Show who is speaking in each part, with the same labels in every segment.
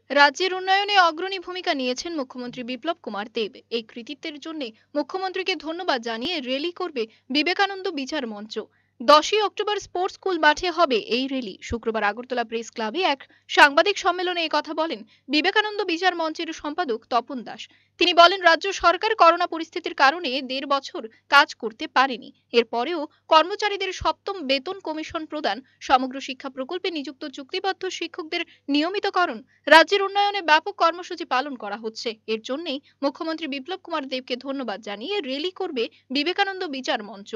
Speaker 1: রাজ্যের উন্নয়নে অগ্রণী ভূমিকা নিয়েছেন মুখ্যমন্ত্রী বিপ্লব কুমার দেব। এই কৃতিত্বের জন্য মুখ্যমন্ত্রীকে ধন্যবাদ জানিয়ে র্যালি করবে বিবেকানন্দ বিচার মঞ্চ। 10ই অক্টোবর স্পোর্টস স্কুল মাঠে হবে এই র্যালি। শুক্রবার আগরতলা প্রেস ক্লাবে এক সাংবাদিক সম্মেলনে কথা বলেন বিবেকানন্দ বিচার মঞ্চের সম্পাদক তপন দাস। তিনি বলেন, রাজ্য সরকার করোনা পরিস্থিতির কারণে 1.5 বছর কাজ করতে পারেনি। এরপরেও কর্মচারীদের সপ্তম বেতন কমিশন প্রদান, সমগ্র শিক্ষা প্রকল্পে নিযুক্ত চুক্তিবদ্ধ শিক্ষকদের নিয়মিতকরণ, রাজ্যের উন্নয়নে ব্যাপক কর্মসূচি পালন করা হচ্ছে। এর জন্যই মুখ্যমন্ত্রী বিপ্লব কুমার দেবকে ধন্যবাদ জানিয়ে র্যালি করবে বিবেকানন্দ বিচার মঞ্চ।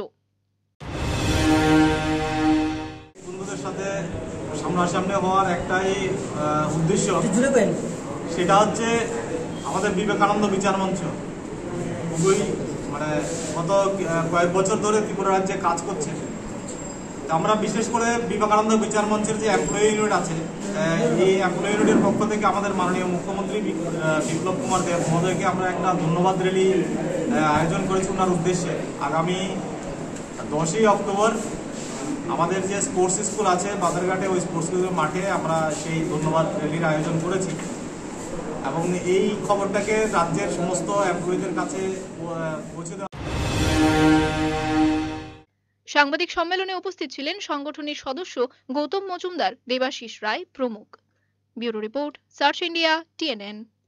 Speaker 2: বন্ধুদের সাথে সামনাসামনি হওয়ার একটাই উদ্দেশ্য, সেটা হচ্ছে আমাদের বিবেকানন্দ বিচার মঞ্চ। খুবই গত কয়েক বছর ধরে ত্রিপুরা রাজ্যে কাজ করছে। আমরা বিশেষ করে বিবেকানন্দ বিচার মঞ্চের যে এমপ্লয়ি ইউনিট আছে, এই এমপ্লয়ি ইউনিটের পক্ষ থেকে আমাদের মাননীয় মুখ্যমন্ত্রী বিপ্লব কুমার দেব মহোদয়কে আমরা একটা ধন্যবাদ র্যালি আয়োজন করেছি ওনার উদ্দেশ্যে। আগামী 10ই অক্টোবর আমাদের যে স্পোর্টস স্কুল আছে বাজারঘাটে, ওই স্পোর্টস স্কুলের মাঠে আমরা সেই ধন্যবাদ র্যালির আয়োজন করেছি এবং এই খবরটাকে রাজ্যের সমস্ত এমপ্লয়িদের কাছে পৌঁছে দেওয়া।
Speaker 1: সাংবাদিক সম্মেলনে উপস্থিত ছিলেন সংগঠনের সদস্য গৌতম মজুমদার, দেবাশিস রায় প্রমুখ। Bureau report, search India, TNN।